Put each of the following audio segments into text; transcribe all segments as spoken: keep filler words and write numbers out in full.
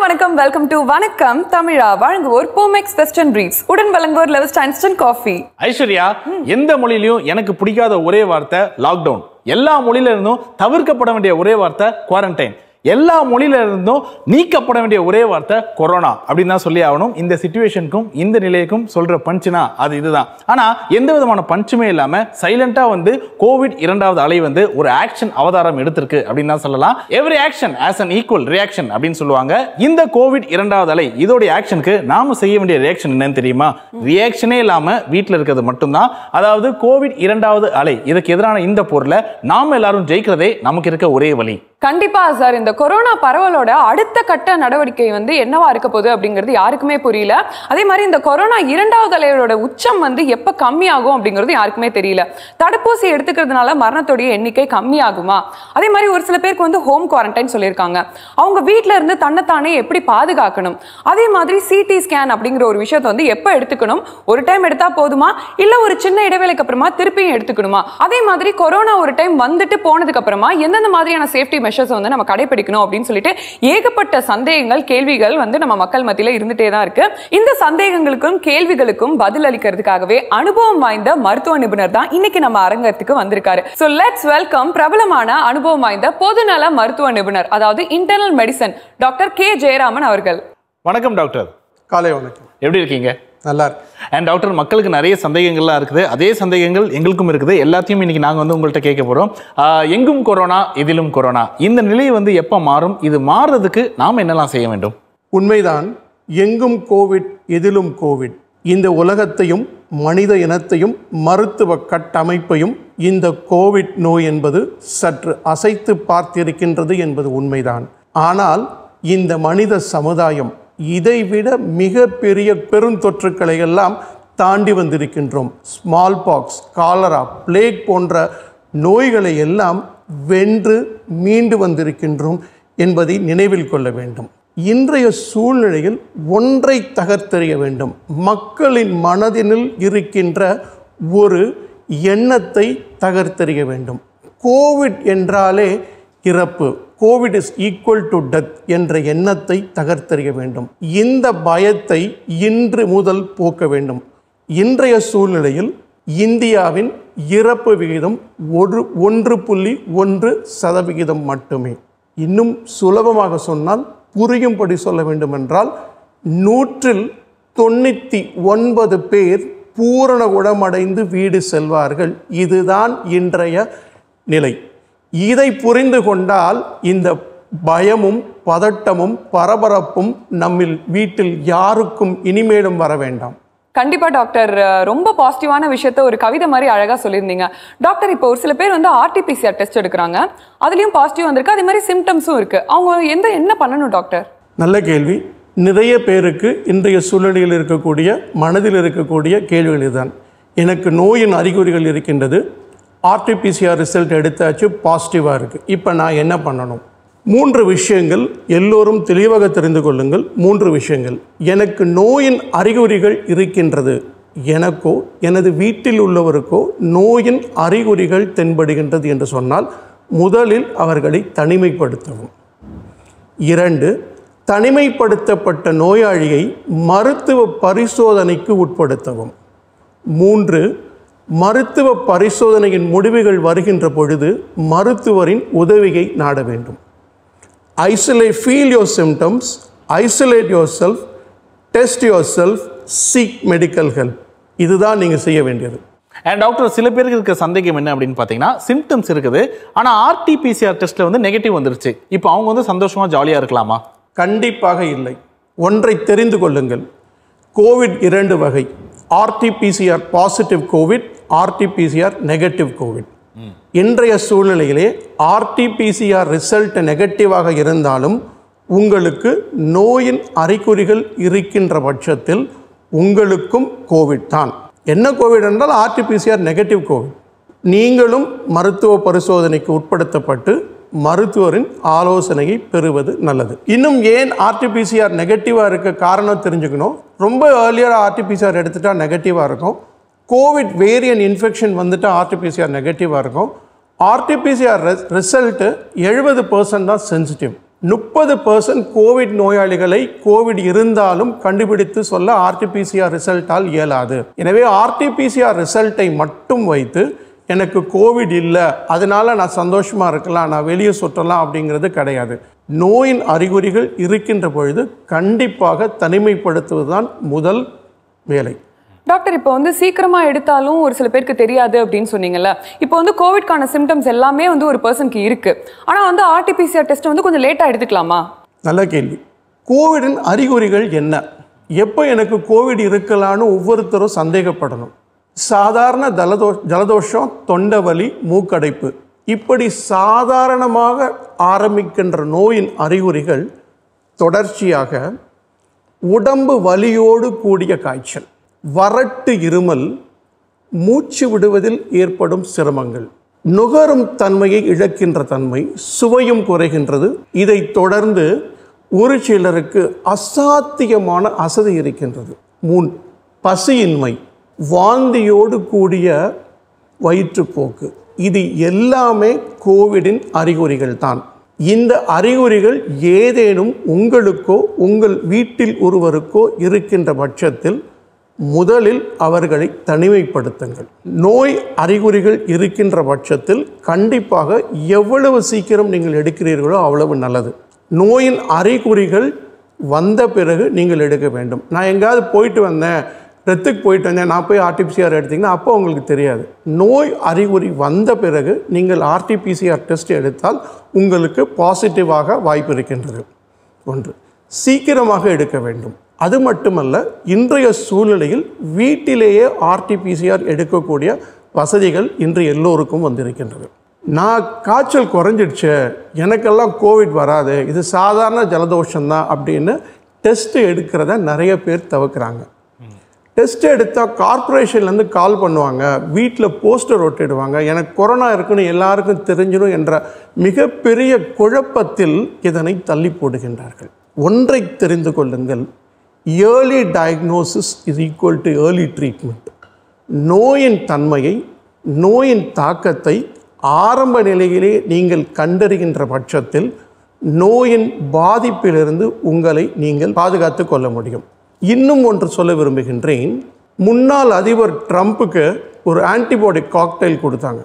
Vanakkam, welcome to Vanakkam Tamizha. Varanguvoor Pomex Western Briefs. Udan valanguvoor Levista Instant Coffee. Aishwarya, எந்த மொழியிலும் எனக்கு பிடிக்காத ஒரே வார்த்தை லாக்டவுன். எல்லா மொழியில இருந்தும் தவிர்க்கப்பட வேண்டிய ஒரே வார்த்தை குவாரண்டைன். எல்லா மொழியில இருந்தும் நீக்கப்பட வேண்டிய ஒரே வார்த்தை கொரோனா அப்படின்னு தான் சொல்லி ஆகணும். இந்த சிச்சுவேஷனுக்கும் இந்த நிலைக்கும் சொல்ற பஞ்சுனா அது இதுதான். ஆனா எந்த விதமான பஞ்சுமே இல்லாம சைலண்டா வந்து கோவிட் இரண்டாவது அலை வந்து ஒரு ஆக்ஷன் அவதாரம் எடுத்திருக்கு அப்படின்னு தான் சொல்லலாம். Every action as an equal reaction அப்படின்னு சொல்லுவாங்க. இந்த கோவிட் இரண்டாவது அலை இதோடைய ஆக்ஷனுக்கு நாம செய்ய வேண்டிய ரியாக்ஷன் என்னன்னு தெரியுமா? ரியாக்ஷனே இல்லாம வீட்டில் இருக்கிறது மட்டும்தான். அதாவது கோவிட் இரண்டாவது அலை இதுக்கு எதிரான இந்த போர்ல நாம எல்லாரும் ஜெயிக்கிறதே நமக்கு இருக்க ஒரே வழி. கண்டிப்பா சார், இந்த கொரோனா பரவலோட அடுத்த கட்ட நடவடிக்கை வந்து என்னவா இருக்க போகுது அப்படிங்கிறது யாருக்குமே புரியல. அதே மாதிரி இந்த கொரோனா இரண்டாவது அலையோட உச்சம் வந்து எப்ப கம்மியாகும் அப்படிங்கிறது யாருக்குமே தெரியல. தடுப்பூசி எடுத்துக்கிறதுனால மரணத்துடைய எண்ணிக்கை கம்மியாகுமா? அதே மாதிரி ஒரு சில பேருக்கு வந்து ஹோம் குவாரண்டைன் சொல்லியிருக்காங்க. அவங்க வீட்டுல இருந்து தன்னைத்தானே எப்படி பாதுகாக்கணும்? அதே மாதிரி சிடி ஸ்கேன் அப்படிங்கிற ஒரு விஷயத்தை வந்து எப்ப எடுத்துக்கணும்? ஒரு டைம் எடுத்தா போதுமா, இல்ல ஒரு சின்ன இடைவேளைக்கு அப்புறமா திருப்பியும் எடுத்துக்கணுமா? அதே மாதிரி கொரோனா ஒரு டைம் வந்துட்டு போனதுக்கு அப்புறமா எந்தெந்த மாதிரியான சேஃப்டி மெஷர்ஸ் வந்து நம்ம கடைபிடிக்கணும் அப்படின்னு சொல்லிட்டு ஏகப்பட்ட சந்தேகங்கள் கேள்விகள் வந்து நம்ம மக்கள் மத்தியில இருந்துட்டே தான் இருக்கு. இந்த சந்தேகங்களுக்கும் கேள்விகளுக்கும் பதில் அளிக்கிறதுக்காகவே அனுபவம் வாய்ந்த மருத்துவ நிபுணர் தான் இன்னைக்கு நம்ம அரங்கத்துக்கு வந்திருக்காரு. சோ லெட்ஸ் வெல்கம் பிரபலமான அனுபவம் வாய்ந்த பொதுநல மருத்துவ நிபுணர், அதாவது internal medicine doctor K Jayaraman அவர்கள். வணக்கம் டாக்டர். காலை வணக்கம். எப்படி இருக்கீங்க? நல்லா இருக்கு. அண்ட் டாக்டர், மக்களுக்கு நிறைய சந்தேகங்கள்லாம் இருக்குது. அதே சந்தேகங்கள் எங்களுக்கும் இருக்குது. எல்லாத்தையும் இன்னைக்கு நாங்கள் வந்து உங்கள்கிட்ட கேட்க போகிறோம். எங்கும் கொரோனா இதிலும் கொரோனா, இந்த நிலை வந்து எப்போ மாறும்? இது மாறுறதுக்கு நாம் என்னெல்லாம் செய்ய வேண்டும்? உண்மைதான், எங்கும் கோவிட் எதிலும் கோவிட். இந்த உலகத்தையும் மனித இனத்தையும் மருத்துவ கட்டமைப்பையும் இந்த கோவிட் நோய் என்பது சற்று அசைத்து பார்த்திருக்கின்றது என்பது உண்மைதான். ஆனால் இந்த மனித சமுதாயம் இதைவிட மிக பெரிய பெருந்தொற்றுக்களை எல்லாம் தாண்டி வந்திருக்கின்றோம். ஸ்மால் பாக்ஸ், காலரா, பிளேக் போன்ற நோய்களை எல்லாம் வென்று மீண்டு வந்திருக்கின்றோம் என்பதை நினைவில் கொள்ள வேண்டும். இன்றைய சூழ்நிலையில் ஒன்றை தகர்த்தெறிய வேண்டும். மக்களின் மனதினில் இருக்கின்ற ஒரு எண்ணத்தை தகர்த்தெறிய வேண்டும். கோவிட் என்றாலே இறப்பு, Covid is equal to death என்ற எண்ணத்தை தகர்த்தெறிய வேண்டும். இந்த பயத்தை இன்று முதல் போக்க வேண்டும். இன்றைய சூழ்நிலையில் இந்தியாவின் இறப்பு விகிதம் ஒரு ஒன்று புள்ளி ஒன்று சதவிகிதம் மட்டுமே. இன்னும் சுலபமாக சொன்னால், புரியும்படி சொல்ல வேண்டும் என்றால், நூற்றில் தொண்ணூற்றி ஒன்பது பேர் பூரண குணமடைந்து வீடு செல்வார்கள். இதுதான் இன்றைய நிலை. இதை புரிந்து கொண்டால் இந்த பயமும் பதட்டமும் பரபரப்பும் நம்மில் வீட்டில் யாருக்கும் இனிமேலும் வர வேண்டாம். கண்டிப்பா டாக்டர், ரொம்ப பாசிட்டிவான விஷயத்த ஒரு கவிதை மாதிரி அழகா சொல்லியிருந்தீங்க. டாக்டர், இப்போ ஒரு சில பேர் வந்து ஆர்டிபிசிஆர் டெஸ்ட் எடுக்கிறாங்க, அதுலயும் பாசிட்டிவ் வந்திருக்கு, அதே மாதிரி சிம்டம்ஸும் இருக்கு. அவங்க எந்த என்ன பண்ணணும் டாக்டர்? நல்ல கேள்வி. நிறைய பேருக்கு இன்றைய சூழ்நிலையில் இருக்கக்கூடிய மனதில் இருக்கக்கூடிய கேள்விகள் இதுதான். எனக்கு நோயின் அறிகுறிகள் இருக்கின்றது, ஆர்டிபிசிஆர் ரிசல்ட் எடுத்தாச்சு, பாசிட்டிவாக இருக்குது, இப்போ நான் என்ன பண்ணணும்? மூன்று விஷயங்கள் எல்லோரும் தெளிவாக தெரிந்து கொள்ளுங்கள். மூன்று விஷயங்கள். எனக்கு நோயின் அறிகுறிகள் இருக்கின்றது, எனக்கோ எனது வீட்டில் உள்ளவருக்கோ நோயின் அறிகுறிகள் தென்படுகின்றது என்று சொன்னால், முதலில் அவர்களை தனிமைப்படுத்தவும். இரண்டு, தனிமைப்படுத்தப்பட்ட நோயாளியை மருத்துவ பரிசோதனைக்கு உட்படுத்தவும். மூன்று, மருத்துவ பரிசோதனையின் முடிவுகள் வருகின்ற பொழுது மருத்துவரின் உதவியை நாட வேண்டும். Isolate, feel your symptoms, isolate yourself, test yourself, seek medical help. இதுதான் நீங்கள் செய்ய வேண்டியது. அண்ட் டாக்டர், சில பேருக்கு இருக்க சந்தேகம் என்ன அப்படின்னு பார்த்தீங்கன்னா, சிம்டம்ஸ் இருக்குது, ஆனால் ஆர்டிபிசிஆர் டெஸ்ட்டில் வந்து நெகட்டிவ் வந்துருச்சு, இப்போ அவங்க வந்து சந்தோஷமாக ஜாலியாக இருக்கலாமா? கண்டிப்பாக இல்லை. ஒன்றை தெரிந்து கொள்ளுங்கள், கோவிட் இரண்டு வகை. RTPCR positive Covid, RTPCR negative Covid. இன்றைய சூழ்நிலையிலே ஆர்டிபிசிஆர் ரிசல்ட் நெகட்டிவாக இருந்தாலும் உங்களுக்கு நோயின் அறிகுறிகள் இருக்கின்ற பட்சத்தில் உங்களுக்கும் கோவிட் தான். என்ன கோவிட் என்றால் ஆர்டிபிசிஆர் நெகட்டிவ் கோவிட். நீங்களும் மருத்துவ பரிசோதனைக்கு உட்படுத்தப்பட்டு மருத்துவரின் ஆலோசனையை பெறுவது நல்லது. இன்னும் ஏன் ஆர்டிபிசிஆர் நெகட்டிவாக இருக்க காரணம் தெரிஞ்சுக்கணும். ரொம்ப ஏர்லியராக ஆர்டிபிசிஆர் எடுத்துட்டா நெகட்டிவாக இருக்கும். கோவிட் வேரியன்ட் இன்ஃபெக்ஷன் வந்துட்டு ஆர்டிபிசிஆர் நெகட்டிவாக இருக்கும். ஆர்டிபிசிஆர் ரிசல்ட்டு எழுபது பர்சன்ட் தான் சென்சிட்டிவ். முப்பது பர்சன்ட் கோவிட் நோயாளிகளை கோவிட் இருந்தாலும் கண்டுபிடித்து சொல்ல ஆர்டிபிசிஆர் ரிசல்ட்டால் இயலாது. எனவே ஆர்டிபிசிஆர் ரிசல்ட்டை மட்டும் வைத்து எனக்கு கோவிட் இல்லை, அதனால நான் சந்தோஷமாக இருக்கலாம், நான் வெளியே சுற்றலாம் அப்படிங்கிறது கிடையாது. நோயின் அறிகுறிகள் இருக்கின்ற பொழுது கண்டிப்பாக தனிமைப்படுத்துவதுதான் முதல் வேலை. டாக்டர், இப்போ வந்து சீக்கிரமா எடுத்தாலும் ஒரு சில பேருக்கு தெரியாது அப்படின்னு சொன்னீங்கல்ல. இப்போ வந்து கோவிட்கான சிம்டம்ஸ் எல்லாமே வந்து ஒரு பர்சனுக்கு இருக்கு, ஆனா வந்து ஆர்டிபிசிஆர் டெஸ்ட் வந்து கொஞ்சம் லேட்டா எடுத்துக்கலாமா? நல்ல கேள்வி. கோவிடின் அறிகுறிகள் என்ன, எப்போ எனக்கு கோவிட் இருக்கலான்னு ஒவ்வொருத்தரும் சந்தேகப்படணும். சாதாரண ஜலதோ ஜலதோஷம் தொண்டை வலி மூக்கடைப்பு இப்படி சாதாரணமாக ஆரம்பிக்கின்ற நோயின் அறிகுறிகள் தொடர்ச்சியாக உடம்பு வலியோடு கூடிய காய்ச்சல், வறட்டு இருமல், மூச்சு விடுவதில் ஏற்படும் சிரமங்கள், நுகரும் தன்மையை இழக்கின்ற தன்மை, சுவையும் குறைகின்றது. இதை தொடர்ந்து ஒரு சிலருக்கு அசாத்தியமான அசதி இருக்கின்றது. மூன் பசியின்மை, வாந்தியோடு கூடிய வயிற்றுப்போக்கு, இது எல்லாமே கோவிடின் அறிகுறிகள் தான். இந்த அறிகுறிகள் ஏதேனும் உங்களுக்கோ உங்கள் வீட்டில் ஒருவருக்கோ இருக்கின்ற பட்சத்தில் முதலில் அவர்களை தனிமைப்படுத்துங்கள். நோய் அறிகுறிகள் இருக்கின்ற பட்சத்தில் கண்டிப்பாக எவ்வளவு சீக்கிரம் நீங்கள் எடுக்கிறீர்களோ அவ்வளவு நல்லது. நோயின் அறிகுறிகள் வந்த பிறகு நீங்கள் எடுக்க வேண்டும். நான் எங்கேயாவது போயிட்டு வந்தேன், ரத்துக்கு போயிட்டு வந்தேன், நான் போய் ஆர்டிபிசிஆர் எடுத்திங்கன்னா அப்போ உங்களுக்கு தெரியாது. நோய் அறிகுறி வந்த பிறகு நீங்கள் ஆர்டிபிசிஆர் டெஸ்ட் எடுத்தால் உங்களுக்கு பாசிட்டிவாக வாய்ப்பு இருக்கின்றது. ஒன்று, சீக்கிரமாக எடுக்க வேண்டும். அது மட்டுமல்ல, இன்றைய சூழ்நிலையில் வீட்டிலேயே ஆர்டிபிசிஆர் எடுக்கக்கூடிய வசதிகள் இன்று எல்லோருக்கும் வந்திருக்கின்றது. நான் காய்ச்சல் குறைஞ்சிடுச்சு, எனக்கெல்லாம் கோவிட் வராது, இது சாதாரண ஜலதோஷம்தான் அப்படின்னு டெஸ்ட்டு எடுக்கிறத நிறைய பேர் தவிர்க்கிறாங்க. டெஸ்ட் எடுத்தால் கார்பரேஷன்லேருந்து கால் பண்ணுவாங்க, வீட்டில் போஸ்டர் ஒட்டிடுவாங்க, எனக்கு கொரோனா இருக்குன்னு எல்லாருக்கும் தெரிஞ்சிடும் என்ற மிகப்பெரிய குழப்பத்தில் இதனை தள்ளி போடுகின்றார்கள். ஒன்றை தெரிந்து கொள்ளுங்கள், early diagnosis is equal to early treatment. நோயின் தன்மையை, நோயின் தாக்கத்தை ஆரம்ப நிலையிலே நீங்கள் கண்டறிகின்ற பட்சத்தில் நோயின் பாதிப்பிலிருந்து உங்களை நீங்கள் பாதுகாத்து கொள்ள முடியும். இன்னும் ஒன்று சொல்ல விரும்புகின்றேன். முன்னாள் அதிபர் ட்ரம்ப்புக்கு ஒரு ஆன்டிபாடிக் காக்டெயில் கொடுத்தாங்க.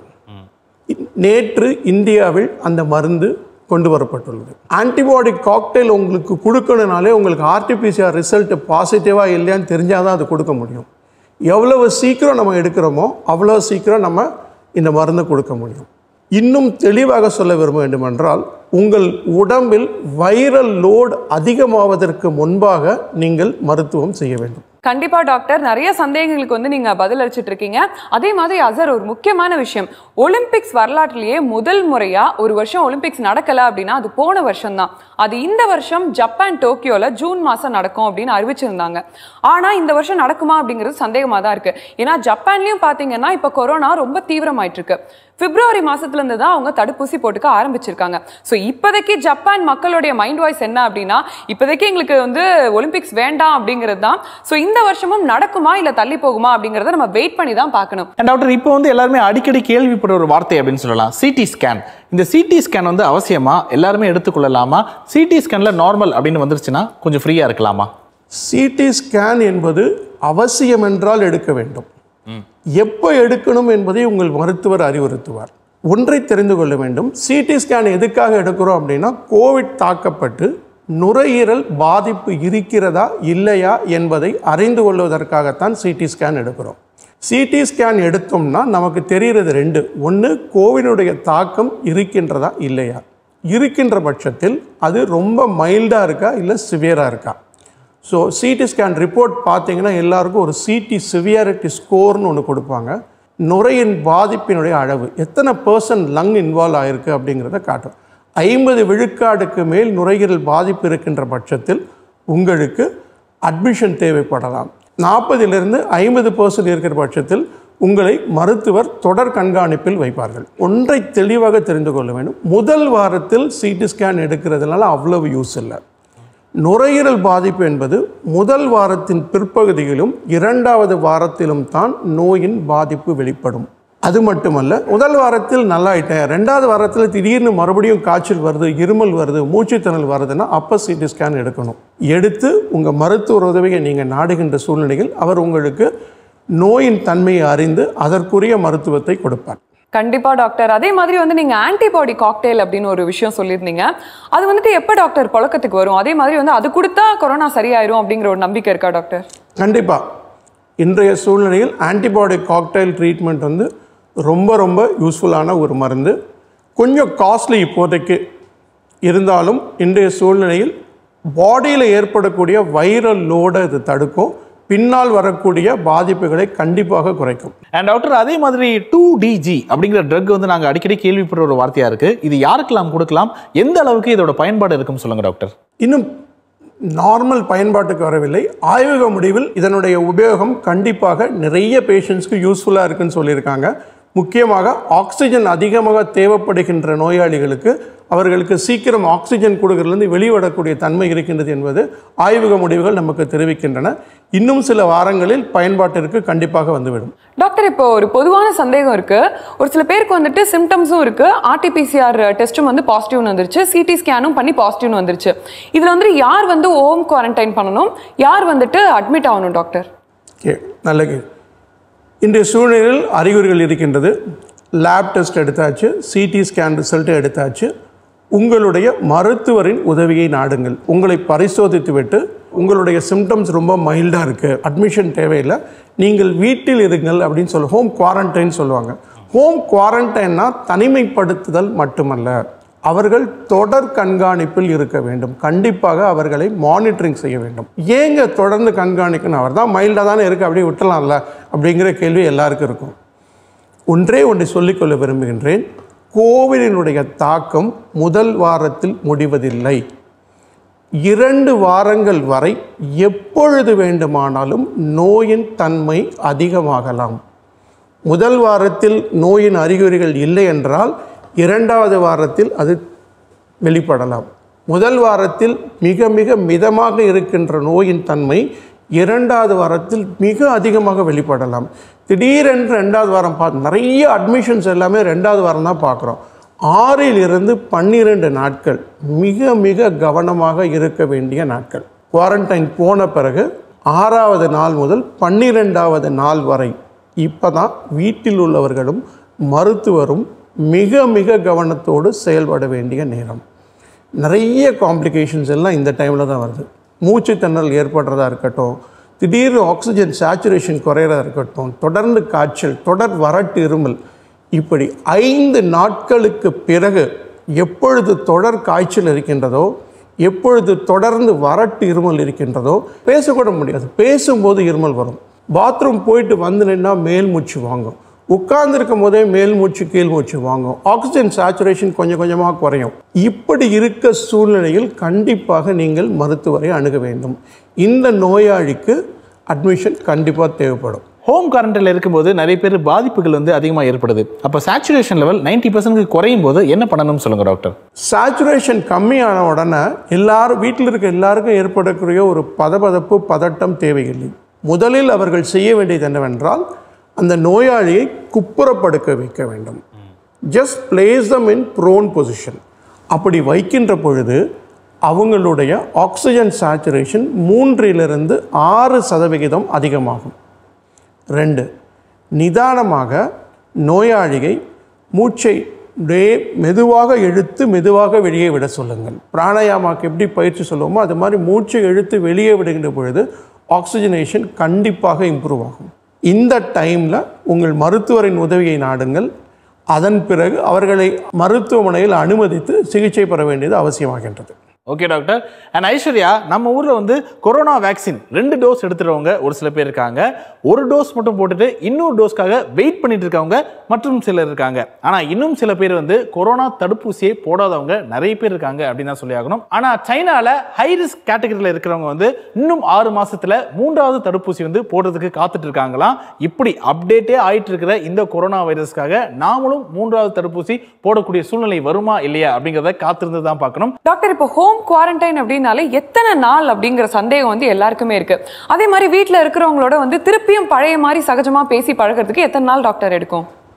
நேற்று இந்தியாவில் அந்த மருந்து கொண்டு வரப்பட்டுள்ளது. ஆன்டிபாடிக் காக்டெயில் உங்களுக்கு கொடுக்கணுனாலே உங்களுக்கு ஆர்டிபிசிஆர் ரிசல்ட் பாசிட்டிவாக இல்லையான்னு தெரிஞ்சால் தான் அது கொடுக்க முடியும். எவ்வளவு சீக்கிரம் நம்ம எடுக்கிறோமோ அவ்வளோ சீக்கிரம் நம்ம இந்த மருந்தை கொடுக்க முடியும். இன்னும் தெளிவாக சொல்ல விரும்ப வேண்டுமென்றால், உங்கள் உடம்பில் வைரல் லோட் அதிகமாவதற்கு முன்பாக நீங்கள் மருத்துவம் செய்ய வேண்டும். கண்டிப்பா டாக்டர், நிறைய சந்தேகங்களுக்கு வந்து நீங்க பதில் அளிச்சிட்டு இருக்கீங்க. அதே மாதிரி அசர், ஒரு முக்கியமான விஷயம், ஒலிம்பிக்ஸ் வரலாற்றிலேயே முதல் முறையா ஒரு வருஷம் ஒலிம்பிக்ஸ் நடக்கல அப்படின்னா அது போன வருஷம் தான். அது இந்த வருஷம் ஜப்பான் டோக்கியோல ஜூன் மாசம் நடக்கும் அப்படின்னு அறிவிச்சிருந்தாங்க. ஆனா இந்த வருஷம் நடக்குமா அப்படிங்கிறது சந்தேகமா தான் இருக்கு. ஏன்னா ஜப்பான்லயும் பாத்தீங்கன்னா இப்ப கொரோனா ரொம்ப தீவிரமாயிட்டு இருக்கு. பிப்ரவரி மாசத்துல இருந்து தான் அவங்க தடுப்பூசி போட்டுக்க ஆரம்பிச்சிருக்காங்க. ஸோ இப்போதைக்கு ஜப்பான் மக்களுடைய மைண்ட் வாய்ஸ் என்ன அப்படின்னா, இப்போதைக்கு எங்களுக்கு வந்து ஒலிம்பிக்ஸ் வேண்டாம் அப்படிங்கிறது தான். ஸோ இந்த வருஷமும் நடக்குமா இல்ல தள்ளி போகுமா அப்படிங்கறத நம்ம வெயிட் பண்ணி தான் பார்க்கணும். டாக்டர், இப்போ வந்து எல்லாருமே அடிக்கடி கேள்விப்படுற ஒரு வார்த்தை அப்படின்னு சொல்லலாம், சிடி ஸ்கேன். இந்த சிடி ஸ்கேன் வந்து அவசியமா, எல்லாருமே எடுத்துக்கொள்ளலாமா? சிடி ஸ்கேன்ல நார்மல் அப்படின்னு வந்துருச்சுன்னா கொஞ்சம் ஃப்ரீயா இருக்கலாமா? சிடி ஸ்கேன் என்பது அவசியம் என்றால் எடுக்க வேண்டும். எப்போ எடுக்கணும் என்பதை உங்கள் மருத்துவர் அறிவுறுத்துவார். ஒன்றை தெரிந்து கொள்ள வேண்டும், சிடி ஸ்கேன் எதுக்காக எடுக்கிறோம் அப்படின்னா, கோவிட் தாக்கப்பட்டு நுரையீரல் பாதிப்பு இருக்கிறதா இல்லையா என்பதை அறிந்து கொள்வதற்காகத்தான் சிடி ஸ்கேன் எடுக்கிறோம். சிடி ஸ்கேன் எடுத்தோம்னா நமக்கு தெரிகிறது ரெண்டு. ஒன்று, கோவினுடைய தாக்கம் இருக்கின்றதா இல்லையா, இருக்கின்ற பட்சத்தில் அது ரொம்ப மைல்டாக இருக்கா இல்லை சிவியராக இருக்கா. ஸோ சிடி ஸ்கேன் ரிப்போர்ட் பார்த்தீங்கன்னா எல்லாருக்கும் ஒரு சிடி சிவியாரிட்டி ஸ்கோர்னு ஒன்று கொடுப்பாங்க. நுரையின் பாதிப்பினுடைய அளவு, எத்தனை பர்சன்ட் லங் இன்வால்வ் ஆகிருக்கு அப்படிங்கிறத காட்டும். ஐம்பது விழுக்காடுக்கு மேல் நுரையீரல் பாதிப்பு இருக்கின்ற பட்சத்தில் உங்களுக்கு அட்மிஷன் தேவைப்படலாம். நாற்பதிலிருந்து ஐம்பது பர்சன்ட் இருக்கிற பட்சத்தில் உங்களை மருத்துவர் தொடர் கண்காணிப்பில் வைப்பார்கள். ஒன்றை தெளிவாக தெரிந்து கொள்ள வேண்டும், முதல் வாரத்தில் சிடி ஸ்கேன் எடுக்கிறதுனால அவ்வளவு யூஸ் இல்லை. நுரையீரல் பாதிப்பு என்பது முதல் வாரத்தின் பிற்பகுதியிலும் இரண்டாவது வாரத்திலும் தான் நோயின் பாதிப்பு வெளிப்படும். அது மட்டுமல்ல, முதல் வாரத்தில் நல்லாயிட்டேன், ரெண்டாவது வாரத்தில் திடீர்னு மறுபடியும் காய்ச்சல் வருது, இருமல் வருது, மூச்சுத்திணறல் வருதுன்னா அப்போ சிடி ஸ்கேன் எடுக்கணும். எடுத்து உங்கள் மருத்துவர் உதவியை நீங்கள் நாடுகின்ற சூழ்நிலையில் அவர் உங்களுக்கு நோயின் தன்மையை அறிந்து அதற்குரிய மருத்துவத்தை கொடுப்பார். கண்டிப்பா டாக்டர். அதே மாதிரி வந்து நீங்க ஆன்டிபாடி காக்டெயில் அப்படின்னு ஒரு விஷயம் சொல்லியிருந்தீங்க. அது வந்துட்டு எப்போ டாக்டர் புழக்கத்துக்கு வரும்? அதே மாதிரி வந்து அது கொடுத்தா கொரோனா சரியாயிரும் அப்படிங்கிற ஒரு நம்பிக்கை இருக்கா டாக்டர்? கண்டிப்பா. இன்றைய சூழ்நிலையில் ஆன்டிபாடி காக்டெயில் ட்ரீட்மெண்ட் வந்து ரொம்ப ரொம்ப யூஸ்ஃபுல்லான ஒரு மருந்து. கொஞ்சம் காஸ்ட்லி இப்போதைக்கு இருந்தாலும் இன்றைய சூழ்நிலையில் பாடியில் ஏற்படக்கூடிய வைரல் லோடை இது தடுக்கும், பின்னால் வரக்கூடிய பாதிப்புகளை கண்டிப்பாக குறைக்கும். அண்ட் டாக்டர், அதே மாதிரி டூ டி ஜி அப்படிங்கிற ட்ரக் வந்து நாங்கள் அடிக்கடி கேள்விப்படுற ஒரு வார்த்தையாக இருக்குது. இது யாருக்கெல்லாம் கொடுக்கலாம், எந்த அளவுக்கு இதோட பயன்பாடு இருக்குன்னு சொல்லுங்கள் டாக்டர். இன்னும் நார்மல் பயன்பாட்டுக்கு வரவில்லை. ஆய்வக முடிவில் இதனுடைய உபயோகம் கண்டிப்பாக நிறைய பேஷண்ட்ஸ்க்கு யூஸ்ஃபுல்லாக இருக்குன்னு சொல்லியிருக்காங்க. முக்கியமாக ஆக்சிஜன் அதிகமாக தேவைப்படுகின்ற நோயாளிகளுக்கு அவர்களுக்கு சீக்கிரம் ஆக்சிஜன் கொடுக்கறதுலேருந்து வெளிவடக்கூடிய தன்மை இருக்கின்றது என்பது ஆய்வக முடிவுகள் நமக்கு தெரிவிக்கின்றன. இன்னும் சில வாரங்களில் பயன்பாட்டிற்கு கண்டிப்பாக வந்துவிடும். டாக்டர், இப்போ ஒரு பொதுவான சந்தேகம் இருக்கு. ஒரு சில பேருக்கு வந்துட்டு சிம்டம்ஸும் இருக்கு, ஆர்டிபிசிஆர் டெஸ்ட்டும் வந்து பாசிட்டிவ்னு வந்துருச்சு, சிடி ஸ்கேனும் பண்ணி பாசிட்டிவ்னு வந்துருச்சு. இதுல வந்து யார் வந்து ஹோம் குவாரண்டைன் பண்ணணும், யார் வந்துட்டு அட்மிட் ஆகணும் டாக்டர்? ஓகே, நல்ல கேள்வி. இன்றைய சூழ்நிலையில் அறிகுறிகள் இருக்கின்றது, லேப் டெஸ்ட் எடுத்தாச்சு, சிடி ஸ்கேன் ரிசல்ட் எடுத்தாச்சு. உங்களுடைய மருத்துவரின் உதவியை நாடுங்கள். உங்களை பரிசோதித்துவிட்டு உங்களுடைய சிம்டம்ஸ் ரொம்ப மைல்டாக இருக்குது, அட்மிஷன் தேவையில்லை, நீங்கள் வீட்டில் இருங்கள் அப்படின்னு சொல்ல ஹோம் குவாரண்டைன் சொல்லுவாங்க. ஹோம் குவாரண்டைன்னா தனிமைப்படுத்துதல் மட்டுமல்ல, அவர்கள் தொடர் கண்காணிப்பில் இருக்க வேண்டும். கண்டிப்பாக அவர்களை மானிட்டரிங் செய்ய வேண்டும். ஏங்க தொடர்ந்து கண்காணிக்கணும், அவர் தான் மைல்டாக தானே இருக்குது, அப்படியே விட்டுலாம்ல அப்படிங்கிற கேள்வி எல்லாருக்கும் இருக்கும். ஒன்றே ஒன்றை சொல்லிக்கொள்ள விரும்புகின்றேன். கோவிடினுடைய தாக்கம் முதல் வாரத்தில் முடிவதில்லை. இரண்டு வாரங்கள் வரை எப்பொழுது வேண்டுமானாலும் நோயின் தன்மை அதிகமாகலாம். முதல் வாரத்தில் நோயின் அறிகுறிகள் இல்லை என்றால் இரண்டாவது வாரத்தில் அது வெளிப்படலாம். முதல் வாரத்தில் மிக மிக மிதமாக இருக்கின்ற நோயின் தன்மை இரண்டாவது வாரத்தில் மிக அதிகமாக வெளிப்படலாம். திடீரென்று ரெண்டாவது வாரம் பார்த்து நிறைய அட்மிஷன்ஸ் எல்லாமே ரெண்டாவது வாரம் தான் பார்க்குறோம். ஆறிலிருந்து பன்னிரெண்டு நாட்கள் மிக மிக கவனமாக இருக்க வேண்டிய நாட்கள். குவாரண்டைன் போன பிறகு ஆறாவது நாள் முதல் பன்னிரெண்டாவது நாள் வரை இப்போ தான் வீட்டில் உள்ளவர்களும் மருத்துவரும் மிக மிக கவனத்தோடு செயல்பட வேண்டிய நேரம். நிறைய காம்ப்ளிகேஷன்ஸ் எல்லாம் இந்த டைமில் தான் வருது. மூச்சு திணறல் ஏற்படுறதா இருக்கட்டும், திடீர்னு ஆக்சிஜன் சேச்சுரேஷன் குறையிறதா இருக்கட்டும், தொடர்ந்து காய்ச்சல், தொடர் வறட்டு இருமல், இப்படி ஐந்து நாட்களுக்கு பிறகு எப்பொழுது தொடர் காய்ச்சல் இருக்கின்றதோ, எப்பொழுது தொடர்ந்து வறட்டு இருமல் இருக்கின்றதோ பேசக்கூட முடியாது. பேசும்போது இருமல் வரும். பாத்ரூம் போயிட்டு வந்து நின்னா மேல் மூச்சு வாங்கும். உட்கார்ந்துருக்கும் போதே மேல் மூச்சு கீழ் மூச்சு வாங்கும். ஆக்சிஜன் சேச்சுரேஷன் கொஞ்சம் கொஞ்சமாக குறையும். இப்படி இருக்க சூழ்நிலையில் கண்டிப்பாக நீங்கள் மருத்துவரை அணுக வேண்டும். இந்த நோயாளிக்கு அட்மிஷன் கண்டிப்பாக தேவைப்படும். ஹோம் குவாரண்டைனில் இருக்கும்போது நிறைய பேர் பாதிப்புகள் வந்து அதிகமாக ஏற்படுது. அப்போ சேச்சுரேஷன் லெவல் நைன்டி பர்சன்ட் குறையும் போது என்ன பண்ணணும்னு சொல்லுங்கள் டாக்டர். சேச்சுரேஷன் கம்மியான உடனே எல்லாரும் வீட்டில் இருக்க எல்லாருக்கும் ஏற்படக்கூடிய ஒரு பதபதப்பு பதட்டம் தேவையில்லை. முதலில் அவர்கள் செய்ய வேண்டியது என்னவென்றால் அந்த நோயாளியை குப்புறப்படுக்க வைக்க வேண்டும். Just place them in prone position. அப்படி வைக்கின்ற பொழுது அவங்களுடைய ஆக்சிஜன் சேச்சுரேஷன் மூன்றிலிருந்து ஆறு சதவிகிதம் அதிகமாகும். ரெண்டு, நிதானமாக நோயாளியை மூச்சை மெதுவாக இழுத்து மெதுவாக வெளியே விட சொல்லுங்கள். பிராணாயாமாக்கு எப்படி பயிற்சி சொல்லுவோமோ அது மாதிரி மூச்சை இழுத்து வெளியே விடுகின்ற பொழுது ஆக்சிஜனேஷன் கண்டிப்பாக இம்ப்ரூவ் ஆகும். இந்த டைமில் உங்கள் மருத்துவரின் உதவியை நாடுங்கள். அதன் பிறகு அவர்களை மருத்துவமனையில் அனுமதித்து சிகிச்சை பெற வேண்டியது அவசியமாகின்றது. Okay doctor. அண்ட் ஐஸ்வர்யா, நம்ம ஊரில் வந்து கொரோனா வேக்சின் ரெண்டு டோஸ் எடுத்துகிறவங்க ஒரு சில பேர் இருக்காங்க, ஒரு டோஸ் மட்டும் போட்டுட்டு இன்னொரு டோஸ்க்காக வெயிட் பண்ணிட்டு இருக்கவங்க மற்றும் சிலர் இருக்காங்க. ஆனால் இன்னும் சில பேர் வந்து கொரோனா தடுப்பூசியை போடாதவங்க நிறைய பேர் இருக்காங்க அப்படின்னு தான் சொல்லி ஆகணும். ஆனால் சைனாவில் ஹை ரிஸ்க் கேட்டகரியில் இருக்கிறவங்க வந்து இன்னும் ஆறு மாசத்துல மூன்றாவது தடுப்பூசி வந்து போடுறதுக்கு காத்துட்டு இருக்காங்களாம். இப்படி அப்டேட்டே ஆயிட்டு இருக்கிற இந்த கொரோனா வைரஸ்க்காக நாமளும் மூன்றாவது தடுப்பூசி போடக்கூடிய சூழ்நிலை வருமா இல்லையா அப்படிங்கிறத காத்திருந்து தான் பார்க்கணும். டாக்டர், இப்போ ஹோம் குவாரண்டைன் அப்படின்னாலே எத்தனை நாள் அப்படிங்கிற சந்தேகம் வந்து எல்லாருக்குமே இருக்கு. அதே மாதிரி வீட்டில் இருக்கிறவங்களோட வந்து திருப்பியும் பழைய மாதிரி சகஜமா பேசி பழகிறதுக்கு எத்தனை நாள் டாக்டர் எடுக்கும்?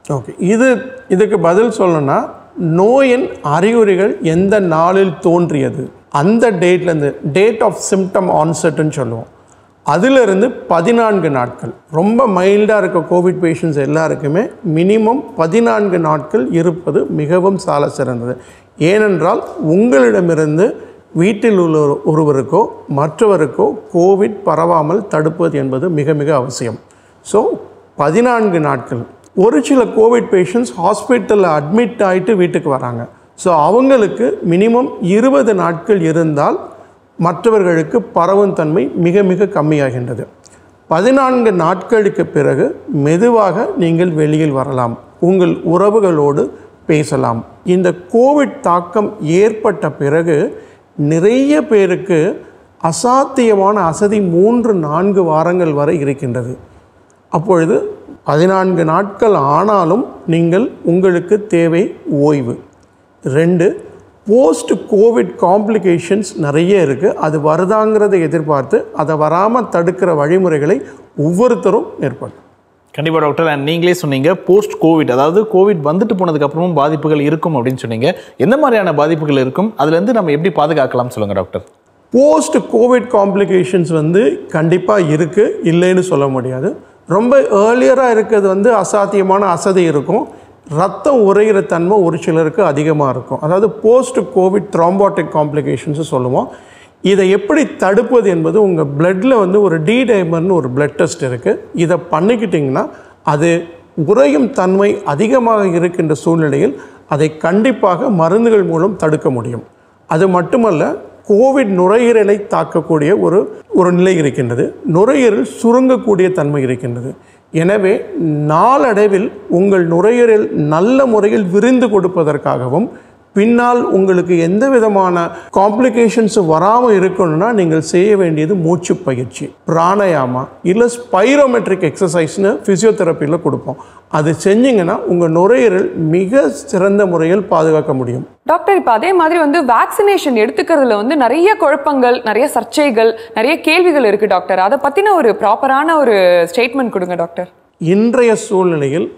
ஓகே, இது இதுக்கு பதில் சொல்லணும்னா நோயின் அறிகுறிகள் எந்த நாளில் தோன்றியது அந்த டேட்லேருந்து, டேட் ஆஃப் சிம்டம் ஆன்செட்னு சொல்லுவோம், அதிலிருந்து பதினான்கு நாட்கள், ரொம்ப மைல்டாக இருக்க கோவிட் பேஷண்ட்ஸ் எல்லாருக்குமே மினிமம் பதினான்கு நாட்கள் இருப்பது மிகவும் சால சிறந்தது. ஏனென்றால் உங்களிடமிருந்து வீட்டில் உள்ள ஒருவருக்கோ மற்றவருக்கோ கோவிட் பரவாமல் தடுப்பது என்பது மிக மிக அவசியம். ஸோ பதினான்கு நாட்கள். ஒரு சில கோவிட் பேஷண்ட்ஸ் ஹாஸ்பிட்டலில் அட்மிட் ஆகிட்டு வீட்டுக்கு வராங்க. ஸோ அவங்களுக்கு மினிமம் இருபது நாட்கள் இருந்தால் மற்றவர்களுக்கு பரவும் தன்மை மிக மிக கம்மியாகின்றது. பதினான்கு நாட்களுக்கு பிறகு மெதுவாக நீங்கள் வெளியில் வரலாம், உங்கள் உறவுகளோடு பேசலாம். இந்த கோவிட் தாக்கம் ஏற்பட்ட பிறகு நிறைய பேருக்கு அசாத்தியமான அசதி மூன்று நான்கு வாரங்கள் வரை இருக்கின்றது. அப்பொழுது பதினான்கு நாட்கள் ஆனாலும் நீங்கள் உங்களுக்கு தேவை ஓய்வு. ரெண்டு, போஸ்ட் கோவிட் காம்ப்ளிகேஷன்ஸ் நிறைய இருக்குது. அது வருதாங்கிறதை எதிர்பார்த்து அதை வராமல் தடுக்கிற வழிமுறைகளை ஒவ்வொருத்தரும் ஏற்படும். கண்டிப்பாக டாக்டர். அண்ட் நீங்களே சொன்னீங்க போஸ்ட் கோவிட், அதாவது கோவிட் வந்துட்டு போனதுக்கப்புறமும் பாதிப்புகள் இருக்கும் அப்படின்னு சொன்னீங்க. எந்த மாதிரியான பாதிப்புகள் இருக்கும், அதுலேருந்து நம்ம எப்படி பாதுகாக்கலாம் சொல்லுங்கள் டாக்டர். போஸ்ட் கோவிட் காம்ப்ளிகேஷன்ஸ் வந்து கண்டிப்பாக இருக்குது, இல்லைன்னு சொல்ல முடியாது. ரொம்ப ஏர்லியராக இருக்கிறது வந்து அசாத்தியமான அசதி இருக்கும், ரத்தம் உறைகிற தன்மை ஒரு சிலருக்கு அதிகமாக இருக்கும். அதாவது போஸ்ட் கோவிட் த்ரோம்போட்டிக் காம்ப்ளிகேஷன்ஸு சொல்லுவோம். இதை எப்படி தடுப்பது என்பது உங்கள் பிளட்டில் வந்து ஒரு டி டைமர்னு ஒரு பிளட் டெஸ்ட் இருக்குது. இதை பண்ணிக்கிட்டிங்கன்னா அது உறையும் தன்மை அதிகமாக இருக்கின்ற சூழ்நிலையில் அதை கண்டிப்பாக மருந்துகள் மூலம் தடுக்க முடியும். அது மட்டுமல்ல, கோவிட் நுரையீரலை தாக்கக்கூடிய ஒரு ஒரு நிலை இருக்கின்றது. நுரையீரல் சுருங்கக்கூடிய தன்மை இருக்கின்றது. எனவே நாளடைவில் உங்கள் நுரையீரல் நல்ல முறையில் விரிந்து கொடுப்பதற்காகவும் பின்னால் உங்களுக்கு எந்த விதமான காம்ப்ளிகேஷன்ஸ் வராமல் இருக்கணும்னா நீங்கள் செய்ய வேண்டியது மூச்சு பயிற்சி, பிராணயாமா இல்லை ஸ்பைரோமெட்ரிக் எக்ஸசைஸ்னு ஃபிசியோதெரப்பியில் கொடுப்போம். அது செஞ்சிங்கன்னா உங்கள் நுரையீரல் மிக சிறந்த முறையில் பாதுகாக்க முடியும். டாக்டர், இப்போ அதே மாதிரி வந்து வேக்சினேஷன் எடுத்துக்கிறதுல வந்து நிறைய குழப்பங்கள், நிறைய சர்ச்சைகள், நிறைய கேள்விகள் இருக்குது டாக்டர். அதை பற்றின ஒரு ப்ராப்பரான ஒரு ஸ்டேட்மெண்ட் கொடுங்க டாக்டர். இன்றைய சூழ்நிலையில்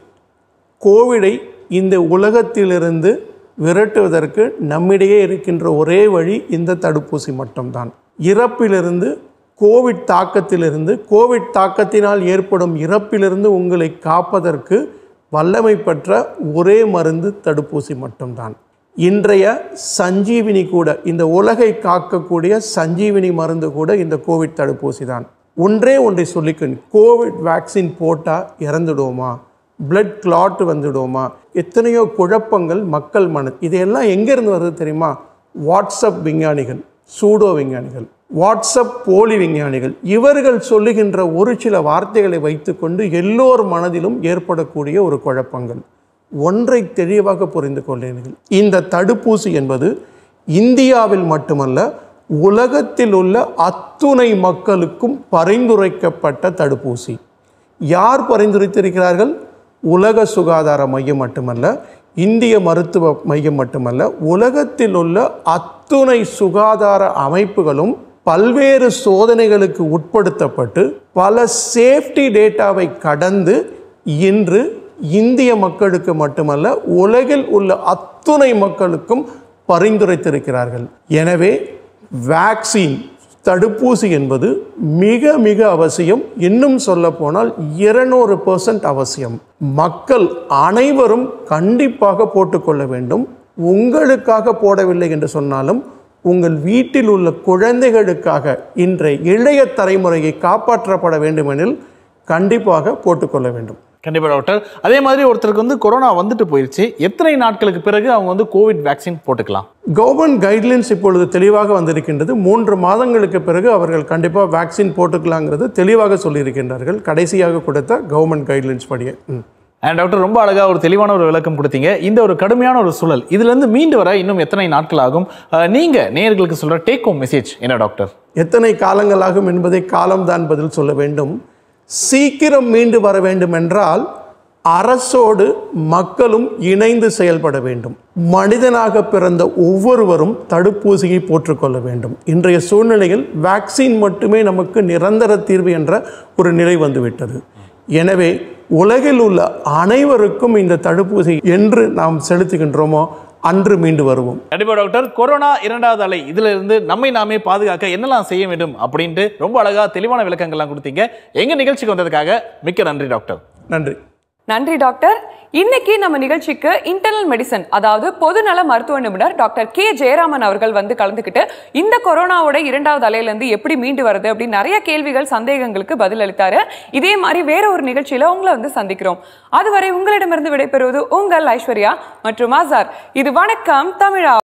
கோவிடை இந்த உலகத்திலிருந்து விரட்டுவதற்கு நம்மிடையே இருக்கின்ற ஒரே வழி இந்த தடுப்பூசி மட்டும்தான். இறப்பிலிருந்து, கோவிட் தாக்கத்திலிருந்து, கோவிட் தாக்கத்தினால் ஏற்படும் இறப்பிலிருந்து உங்களை காப்பதற்கு வல்லமை பெற்ற ஒரே மருந்து தடுப்பூசி மட்டும்தான். இன்றைய சஞ்சீவினி கூட, இந்த உலகை காக்கக்கூடிய சஞ்சீவினி மருந்து கூட இந்த கோவிட் தடுப்பூசி தான். ஒன்றே ஒன்றை சொல்லிக்கணும், கோவிட் வேக்சின் போட்டால் இறந்துடுவோமா, பிளட் கிளாட் வந்துடுவோமா, எத்தனையோ குழப்பங்கள் மக்கள் மன. இதையெல்லாம் எங்கேருந்து வருது தெரியுமா? வாட்ஸ்அப் விஞ்ஞானிகள், சூடோ விஞ்ஞானிகள், வாட்ஸ்அப் போலி விஞ்ஞானிகள், இவர்கள் சொல்லுகின்ற ஒரு சில வார்த்தைகளை வைத்துக்கொண்டு எல்லோர் மனதிலும் ஏற்படக்கூடிய ஒரு குழப்பங்கள். ஒன்றை தெளிவாக புரிந்து கொள்ளுங்கள், இந்த தடுப்பூசி என்பது இந்தியாவில் மட்டுமல்ல உலகத்தில் உள்ள அத்துணை மக்களுக்கும் பரிந்துரைக்கப்பட்ட தடுப்பூசி. யார் பரிந்துரைத்திருக்கிறார்கள்? உலக சுகாதார மையம் மட்டுமல்ல, இந்திய மருத்துவ மையம் மட்டுமல்ல, உலகத்தில் உள்ள அத்துணை சுகாதார அமைப்புகளும் பல்வேறு சோதனைகளுக்கு உட்படுத்தப்பட்டு பல சேஃப்டி டேட்டாவை கடந்து இன்று இந்திய மக்களுக்கு மட்டுமல்ல உலகில் உள்ள அத்துணை மக்களுக்கும் பரிந்துரைத்திருக்கிறார்கள். எனவே வேக்சின், தடுப்பூசி என்பது மிக மிக அவசியம். இன்னும் சொல்ல போனால் இருநூறு பர்சன்ட் அவசியம். மக்கள் அனைவரும் கண்டிப்பாக போட்டுக்கொள்ள வேண்டும். உங்களுக்காக போடவில்லை என்று சொன்னாலும் உங்கள் வீட்டில் உள்ள குழந்தைகளுக்காக இன்றைய இளைய தலைமுறையை காப்பாற்றப்பட வேண்டுமெனில் கண்டிப்பாக போட்டுக்கொள்ள வேண்டும். கண்டிப்பாக டாக்டர். அதே மாதிரி ஒருத்தருக்கு வந்து கொரோனா வந்துட்டு போயிடுச்சு, எத்தனை நாட்களுக்கு பிறகு அவங்க வந்து கோவிட் வேக்சின் போட்டுக்கலாம்? கவர்மெண்ட் கைட்லைன்ஸ் இப்பொழுது தெளிவாக வந்திருக்கின்றது. மூன்று மாதங்களுக்கு பிறகு அவர்கள் கண்டிப்பாக வேக்சின் போட்டுக்கலாங்கிறது தெளிவாக சொல்லியிருக்கின்றார்கள், கடைசியாக கொடுத்த கவர்மெண்ட் கைட்லைன்ஸ் படியே. அண்ட் டாக்டர், ரொம்ப அழகாக ஒரு தெளிவான ஒரு விளக்கம் கொடுத்தீங்க. இந்த ஒரு கடுமையான ஒரு சூழல், இதுலேருந்து மீண்டு வர இன்னும் எத்தனை நாட்கள் ஆகும்? நீங்கள் நேயர்களுக்கு சொல்கிற டேக் ஹோம் மெசேஜ் என்ன டாக்டர்? எத்தனை காலங்கள் ஆகும் என்பதை காலம்தான் பதில் சொல்ல வேண்டும். சீக்கிரம் மீண்டு வர வேண்டும் என்றால் அரசோடு மக்களும் இணைந்து செயல்பட வேண்டும். மனிதனாக பிறந்த ஒவ்வொருவரும் தடுப்பூசியை போட்டுக்கொள்ள வேண்டும். இன்றைய சூழ்நிலையில் வேக்சின் மட்டுமே நமக்கு நிரந்தர தீர்வு என்ற ஒரு நிலை வந்துவிட்டது. எனவே உலகில் உள்ள அனைவருக்கும் இந்த தடுப்பூசி என்று நாம் செலுத்துகின்றோமோ அன்று மீண்டு வருவோம். கண்டிப்பா டாக்டர். கொரோனா இரண்டாவது அலை இதுல இருந்து நம்மை நாமே பாதுகாக்க என்னெல்லாம் செய்ய வேண்டும் அப்படின்ட்டு ரொம்ப அழகா தெளிவான விளக்கங்கள்லாம் கொடுத்தீங்க. எங்க நிகழ்ச்சிக்கு வந்ததுக்காக மிக்க நன்றி டாக்டர். நன்றி. நன்றி டாக்டர். இன்னைக்கு நம்ம நிகழ்ச்சிக்கு இன்டர்னல் மெடிசன் அதாவது பொதுநல மருத்துவ நிபுணர் டாக்டர் கே ஜெயராமன் அவர்கள் வந்து கலந்துக்கிட்டு இந்த கொரோனாவோட இரண்டாவது அலையிலிருந்து எப்படி மீண்டு வருது அப்படின்னு நிறைய கேள்விகள் சந்தேகங்களுக்கு பதில் அளித்தாரு. இதே மாதிரி வேற ஒரு நிகழ்ச்சியில உங்களை வந்து சந்திக்கிறோம். அதுவரை உங்களிடமிருந்து விடைபெறுவது உங்கள் ஐஸ்வர்யா மற்றும் ஆசார். இது வணக்கம் தமிழா.